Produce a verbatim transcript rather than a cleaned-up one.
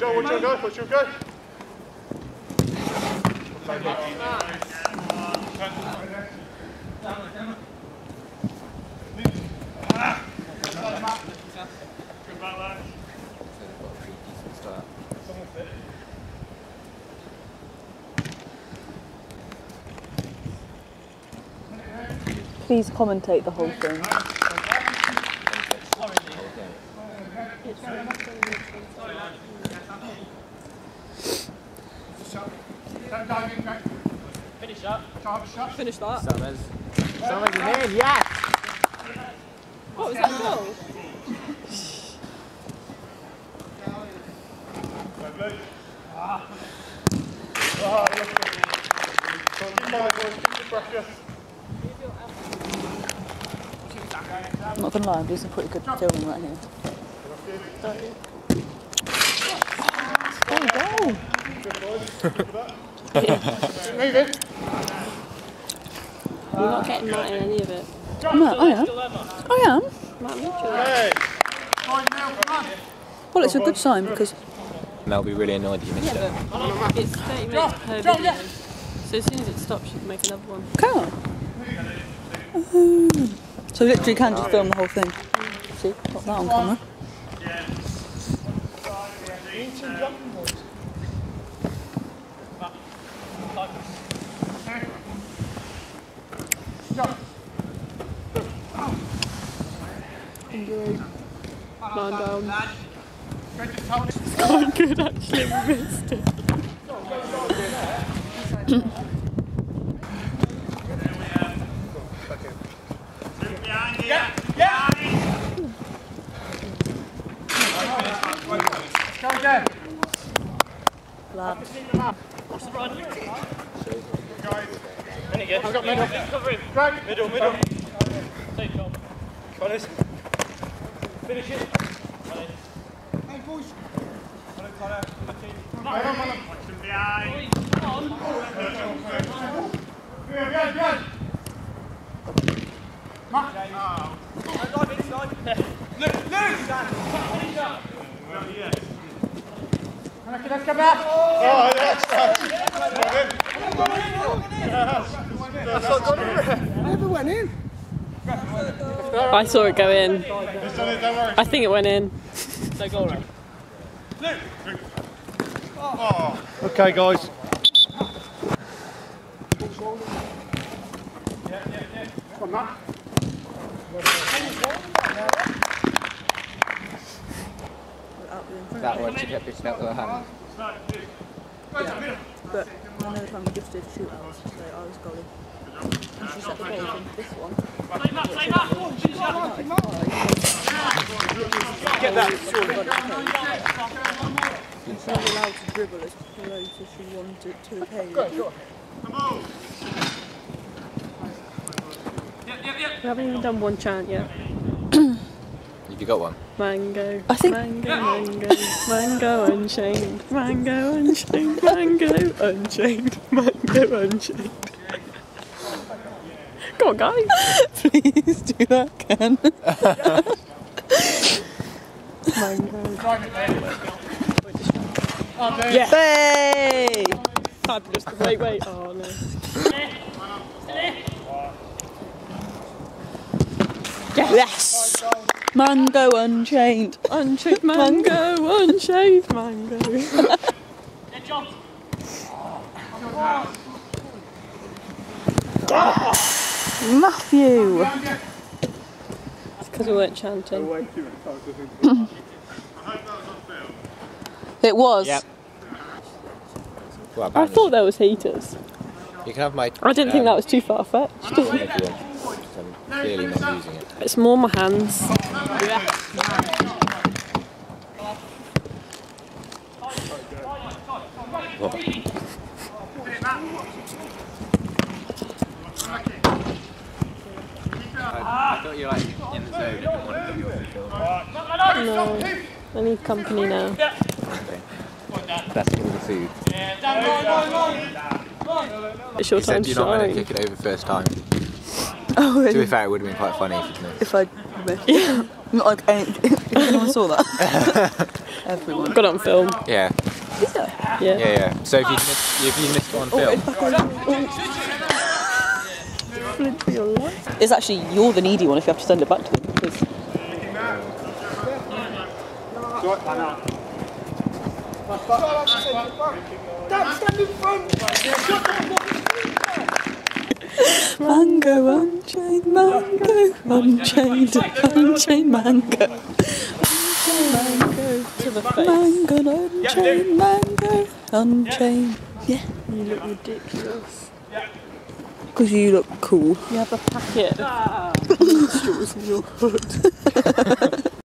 go, watch your go, watch your go. Please commentate the whole thing. Finish up. Finish that. Summers. Summers is in, yes! What was that goal? I'm not gonna lie, I'm doing some pretty good filming right here. There you go. Move it. You're not getting Matt in any of it. No, I am. I am. Matt Mitchell. Hey. Well, it's a good sign because They'll be really annoyed that you missed Yeah, it. but it's thirty minutes per video. So as soon as it stops, you can make another one. can I? Um, so we literally can just film the whole thing. See, got that on camera. Enjoy. Man down. It's quite good actually, we missed it. Yeah, yeah. Go again. Lad. What's the run? Guys. I've got middle. Covering. Drag. Middle, middle. Take Tom. Honest. Finish it. Hey, boys. Watch them behind. Come on. Good, good, good. Mark. Oh. Look, look. Let's go back. Oh, that's right. I never went in. I saw it go in. I think it went in. Take goal right. Oh. Okay, guys. Come on, That one, she kept pushing out with her hand. Yeah. But another time we just did shootouts, so I was goalie. And she set the goal from this one. Save up, save up. Finish up. Get that. She's not allowed to dribble as close as she wanted to the page. Come on. We haven't even done one chant yet. Have you got one? Mango, I think- mango, mango, mango unchained, mango unchained, mango unchained, mango unchained. Go on, guys. Please do that, Ken. Mango. Yes. Hey! Fabulous. Wait, wait. Oh no. Yes! Mango Unchained. Unchained mango, unchained mango. Matthew! It's because we weren't chanting. It was. Yep. Well, I thought there was heaters. you can have my. I didn't think um, that was too far fetched. if you want. I'm clearly not using it. It's more my hands. What? I thought you were like in the zone and didn't want to do your film. No, I need company now. Okay. That's all the food. It's your You time said to you're not going to shine. kick it over first time. Oh, To be really? fair, it would have been quite funny if you'd missed. If I missed. Not like any, if anyone saw that. Everyone. Got it on film. Yeah. Is it? Yeah. Yeah, yeah. So if you missed, if you missed one film, Flint for your life. It's actually, you're the needy one if you have to send it back to them. Because Mango, unchained, mango, unchained, unchained, mango. Unchained, mango, to the face. Mango, unchained, mango, unchained. Yeah. You look ridiculous. Because you look cool. You have a packet of straws in your hood.